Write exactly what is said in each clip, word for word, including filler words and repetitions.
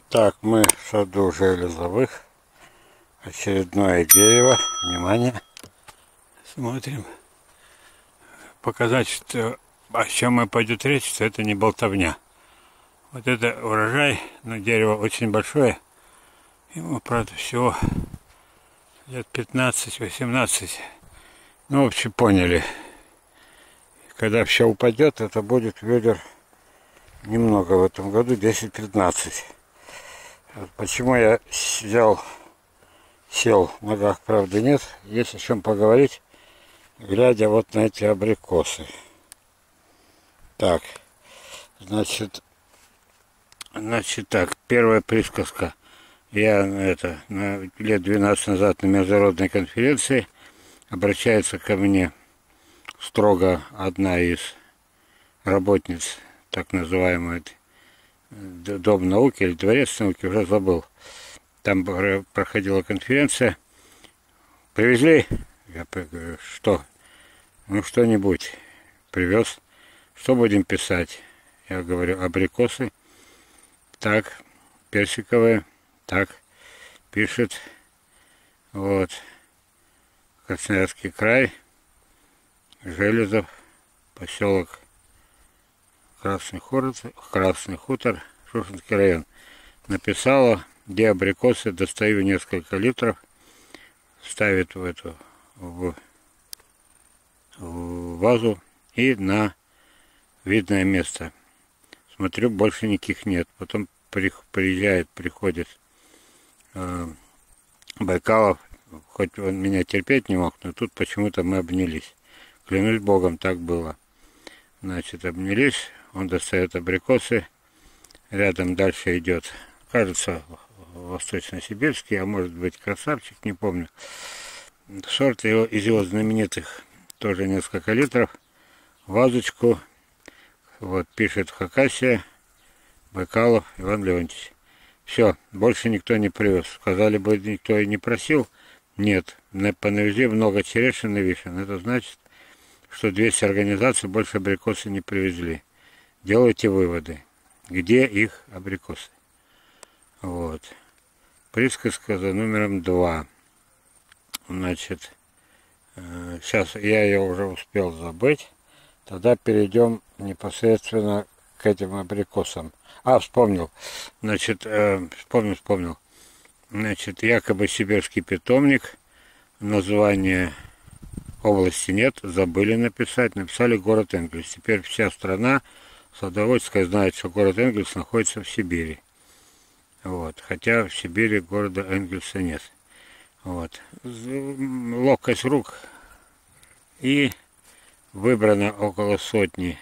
Так, мы в саду Железовых. Очередное дерево. Внимание. Смотрим. Показать, что о чем и пойдет речь, что это не болтовня. Вот это урожай, но дерево очень большое. Ему, правда, всего лет пятнадцать-восемнадцать. Ну, в общем, поняли. Когда все упадет, это будет ведер немного в этом году, десять-пятнадцать. Почему я взял, сел, в ногах, правда, нет. Есть о чем поговорить, глядя вот на эти абрикосы. Так, значит, значит так, первая присказка. Я это, на, лет двенадцать назад на международной конференции обращается ко мне строго одна из работниц, так называемой Дом науки или Дворец науки, уже забыл. Там проходила конференция. Привезли? Я говорю, что? Ну, что-нибудь. Привез. Что будем писать? Я говорю, абрикосы. Так, персиковые. Так, пишет. Вот. Красноярский край. Железов. Поселок Красный Хутор, Красный Хутор, Шушинский район. Написала, где абрикосы, достаю несколько литров, ставит в эту в, в вазу и на видное место. Смотрю, больше никаких нет. Потом при, приезжает, приходит э, Байкалов, хоть он меня терпеть не мог, но тут почему-то мы обнялись. Клянусь Богом, так было. Значит, обнялись, он достает абрикосы, рядом дальше идет, кажется, восточно-сибирский, а может быть красавчик, не помню. Сорт его, из его знаменитых, тоже несколько литров, вазочку, вот, пишет Хакасия, Байкалов Иван Леонтьевич. Все, больше никто не привез. Сказали бы, никто и не просил. Нет, понавезли много черешин и вишен. Это значит, что двести организаций больше абрикосы не привезли. Делайте выводы, где их абрикосы. Вот. Присказка за номером два. Значит, э, сейчас я ее уже успел забыть. Тогда перейдем непосредственно к этим абрикосам. А, вспомнил. Значит, э, вспомнил, вспомнил. Значит, якобы сибирский питомник. Название области нет, забыли написать, написали город Энгельс. Теперь вся страна садоводческая знает, что город Энгельс находится в Сибири. Вот. Хотя в Сибири города Энгельса нет. Вот. Ловкость рук. И выбрано около сотни,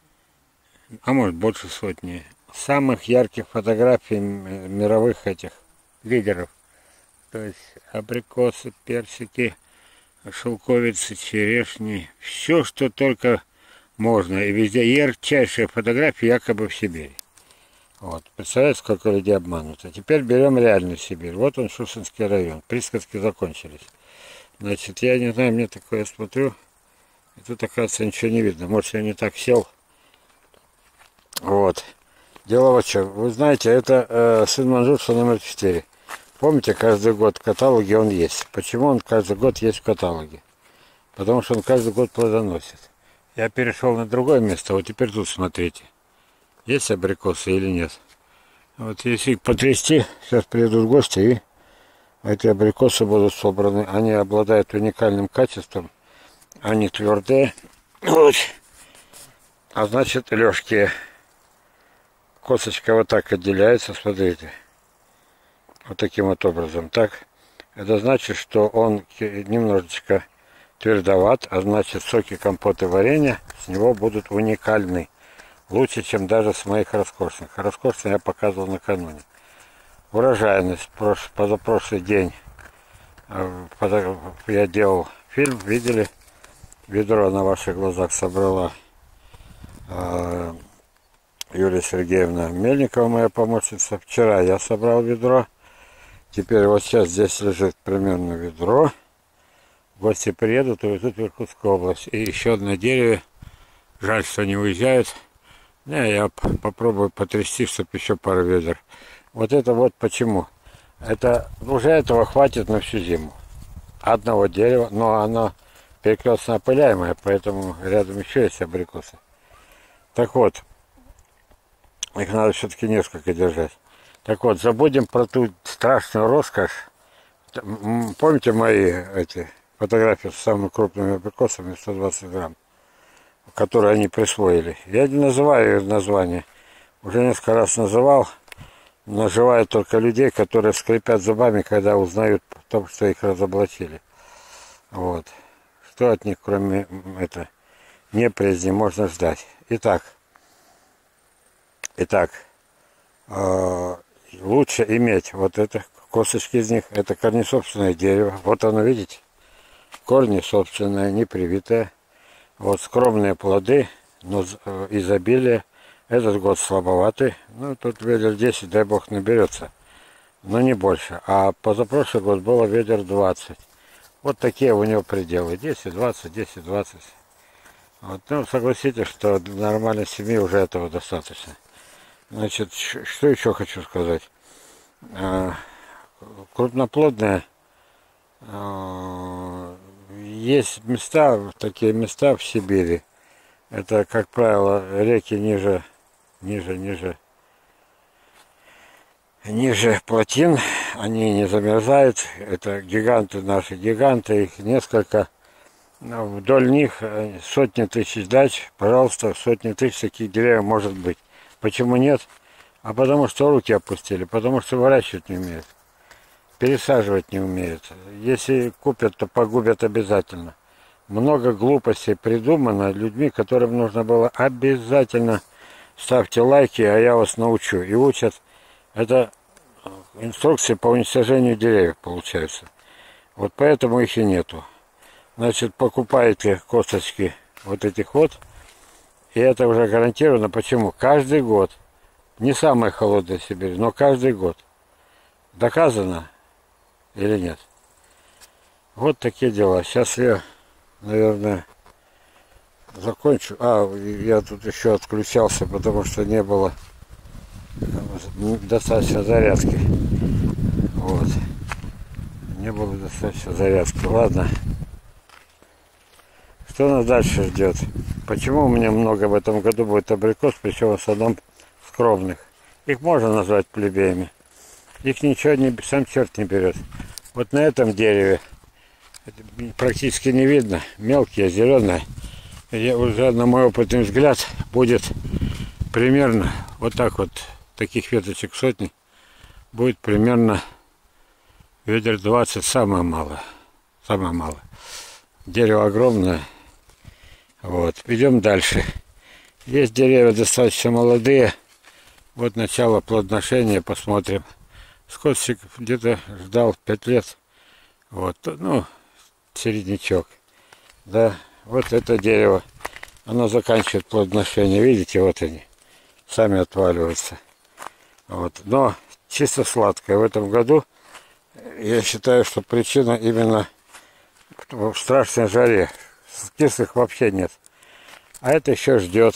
а может больше сотни, самых ярких фотографий мировых этих лидеров. То есть абрикосы, персики, шелковицы, черешни, все, что только можно. И везде ярчайшие фотографии якобы в Сибири. Вот. Представляете, сколько людей обмануто. Теперь берем реальную Сибирь. Вот он, Шушинский район. Присказки закончились. Значит, я не знаю, мне такое смотрю. И тут, оказывается, ничего не видно. Может, я не так сел. Вот. Дело вот в чем. Вы знаете, это э, сын Манжурса номер четыре. Помните, каждый год в каталоге он есть. Почему он каждый год есть в каталоге? Потому что он каждый год плодоносит. Я перешел на другое место, вот теперь тут смотрите. Есть абрикосы или нет? Вот если их потрясти, сейчас приедут гости, и эти абрикосы будут собраны. Они обладают уникальным качеством. Они твердые. Вот. А значит, легкие. Косточка вот так отделяется, смотрите. Вот таким вот образом. Так, это значит, что он немножечко твердоват, а значит, соки, компоты, варенья с него будут уникальны. Лучше, чем даже с моих роскошных. Роскошные я показывал накануне. Урожайность. Позапрошлый день я делал фильм, видели, ведро на ваших глазах собрала Юлия Сергеевна Мельникова, моя помощница. Вчера я собрал ведро. Теперь вот сейчас здесь лежит примерно ведро. Гости приедут и уйдут в Иркутскую область. И еще на дереве. Жаль, что не уезжают. Не, я попробую потрясти, чтобы еще пару ведер Вот это вот почему. Это уже этого хватит на всю зиму. Одного дерева, но оно перекрестно опыляемое, поэтому рядом еще есть абрикосы. Так вот, их надо все-таки несколько держать. Так вот, забудем про ту страшную роскошь. Помните мои эти фотографии с самыми крупными абрикосами, сто двадцать грамм, которые они присвоили? Я не называю их название. Уже несколько раз называл. Наживают только людей, которые скрипят зубами, когда узнают о том, что их разоблачили. Вот. Что от них, кроме это, неприязни, можно ждать? Итак, итак, э, лучше иметь вот это, косточки из них, это корнесобственное дерево. Вот оно, видите? Корни собственные, не привитые. Вот скромные плоды, но изобилие. Этот год слабоватый, ну тут ведер десять, дай бог, наберется, но не больше. А позапрошлый год было ведер двадцать. Вот такие у него пределы, десять, двадцать, десять, двадцать. Вот, ну, согласитесь, что для нормальной семьи уже этого достаточно. Значит, что еще хочу сказать. Крупноплодные, есть места, такие места в Сибири. Это, как правило, реки ниже ниже, ниже, ниже плотин, они не замерзают, это гиганты, наши гиганты, их несколько, вдоль них сотни тысяч дач, пожалуйста, сотни тысяч таких деревьев может быть. Почему нет? А потому что руки опустили, потому что выращивать не умеют, пересаживать не умеют. Если купят, то погубят обязательно. Много глупостей придумано людьми, которым нужно было обязательно. Ставьте лайки, а я вас научу. И учат. Это инструкции по уничтожению деревьев получаются. Вот поэтому их и нету. Значит, покупаете косточки вот этих вот. И это уже гарантированно. Почему? Каждый год. Не самая холодная Сибирь, но каждый год. Доказано или нет? Вот такие дела. Сейчас я, наверное, закончу. А, я тут еще отключался, потому что не было достаточно зарядки. Вот. Не было достаточно зарядки. Ладно. Что нас дальше ждет? Почему у меня много в этом году будет абрикос, причем в основном скромных? Их можно назвать плебеями. Их ничего не, сам черт не берет. Вот на этом дереве практически не видно. Мелкие, зеленые. Я уже, на мой опытный взгляд, будет примерно вот так вот, таких веточек сотни, будет примерно ведер двадцать, самое малое, самое малое. Дерево огромное. Вот, идем дальше. Есть деревья достаточно молодые. Вот начало плодоношения, посмотрим. Скотчик где-то ждал пять лет. Вот, ну, середнячок. Да. Вот это дерево, оно заканчивает плодоношение, видите, вот они, сами отваливаются. Вот. Но чисто сладкое в этом году, я считаю, что причина именно в страшной жаре, кислых вообще нет. А это еще ждет.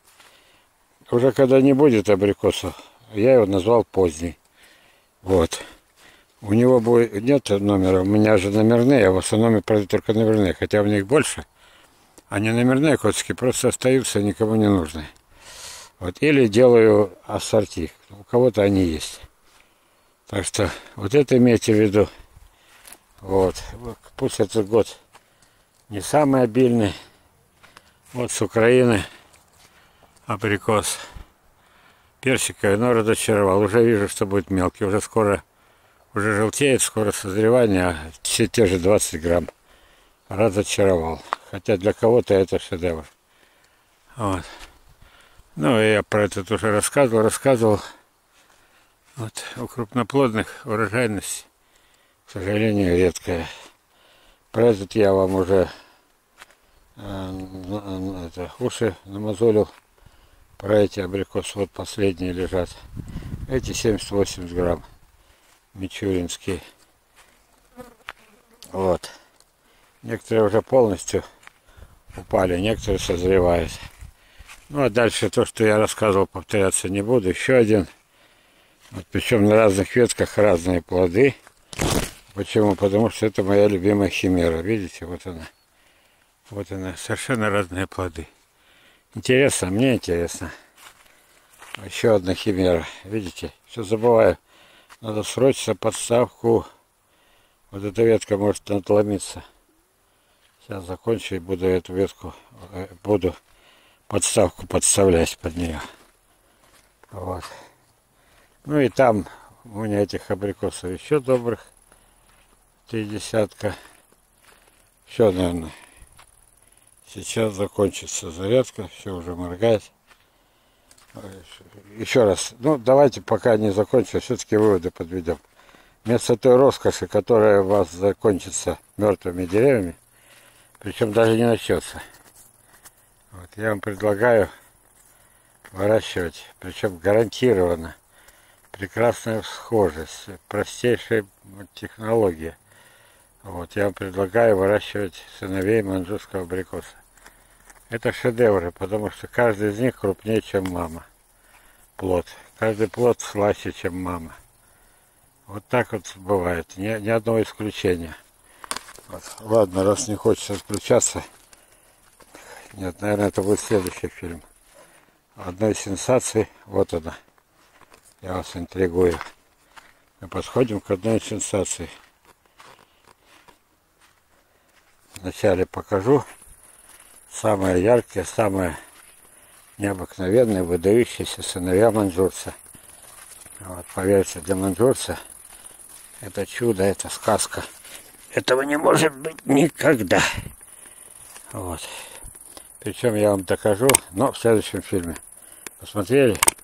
Уже когда не будет абрикосов, я его назвал поздний. Вот. У него будет, нет номера, у меня же номерные, я в основном продаю только номерные, хотя у них больше. А не номерные косточки просто остаются, никому не нужны. Вот. Или делаю ассорти. У кого-то они есть. Так что вот это имейте в виду. Вот. Пусть этот год не самый обильный. Вот с Украины абрикос. Персиковый, но разочаровал. Уже вижу, что будет мелкий. Уже скоро, уже желтеет, скоро созревание. А все те же двадцать грамм. Разочаровал. Хотя для кого-то это шедевр. Вот. Ну, я про это уже рассказывал, рассказывал. Вот. У крупноплодных урожайность, к сожалению, редкая. Про этот я вам уже э, это, уши намазолил. Про эти абрикосы, вот последние лежат. Эти семьдесят-восемьдесят грамм. Мичуринские. Вот. Некоторые уже полностью упали, некоторые созревают. Ну а дальше то, что я рассказывал, повторяться не буду. Еще один Вот, причем на разных ветках разные плоды. Почему? Потому что это моя любимая химера. Видите, вот она. Вот она. Совершенно разные плоды. Интересно, мне интересно. Еще одна химера. Видите, все забываю. Надо срочно подставку. Вот эта ветка может надломиться. Сейчас закончу и буду эту ветку, буду подставку подставлять под нее. Вот. Ну и там у меня этих абрикосов еще добрых три десятка. Все, наверное. Сейчас закончится зарядка, все уже моргает. Еще раз, ну давайте пока не закончу, все-таки выводы подведем. Вместо той роскоши, которая у вас закончится мертвыми деревьями, причем даже не начнется, вот, я вам предлагаю выращивать, причем гарантированно, прекрасная схожесть, простейшая технология. Вот, я вам предлагаю выращивать сыновей маньчжурского абрикоса. Это шедевры, потому что каждый из них крупнее, чем мама. Плод. Каждый плод слаще, чем мама. Вот так вот бывает. Ни, ни одного исключения. Вот. Ладно, раз не хочется отключаться. Нет, наверное, это будет следующий фильм. Одной сенсации. Вот она. Я вас интригую. Мы подходим к одной сенсации. Вначале покажу самое яркое, самое необыкновенное, выдающееся сыновья маньчжурца. Вот, поверьте, для маньчжурца это чудо, это сказка. Этого не может быть никогда. Вот. Причем я вам докажу, но в следующем фильме. Посмотрели?